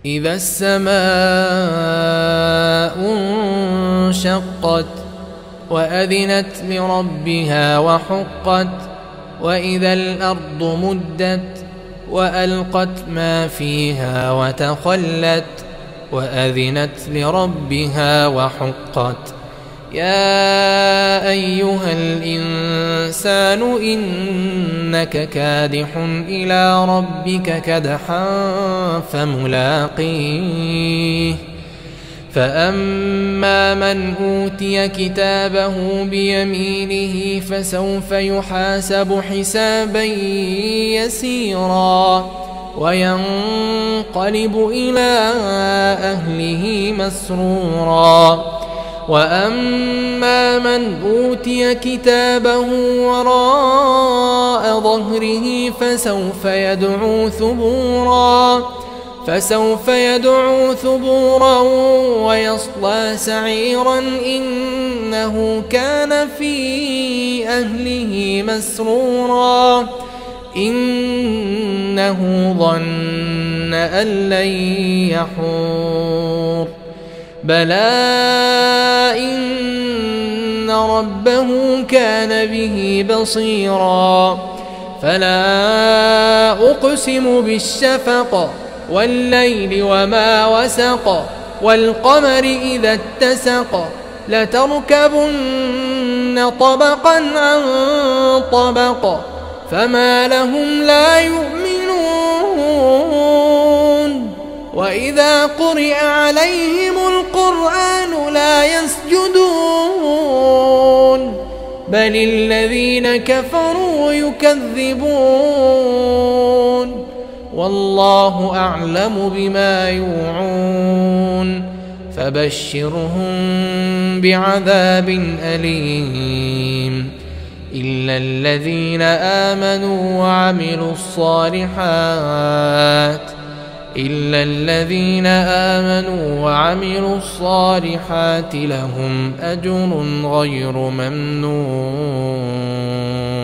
إذا السماء انشقت وأذنت لربها وحقت وإذا الأرض مدت وألقت ما فيها وتخلت وأذنت لربها وحقت يا أيها الإنسان إنك كادح إلى ربك كدحا فملاقيه فأما من أوتي كتابه بيمينه فسوف يحاسب حسابا يسيرا وينقلب إلى أهله مسرورا وأما من أوتي كتابه وراء ظهره فسوف يدعو ثبورا ويصلى سعيرا إنه كان في أهله مسرورا إنه ظن أن لن يحور بلى إن ربه كان به بصيرا فلا أقسم بالشفق والليل وما وسق والقمر إذا اتسق لتركبن طبقا عن طبق فما لهم لا يؤمنون وإذا قرئ عليهم القرآن لا يسجدون بل الذين كفروا يكذبون والله أعلم بما يوعون فبشرهم بعذاب أليم إلا الذين آمنوا وعملوا الصالحات لهم أجر غير ممنون.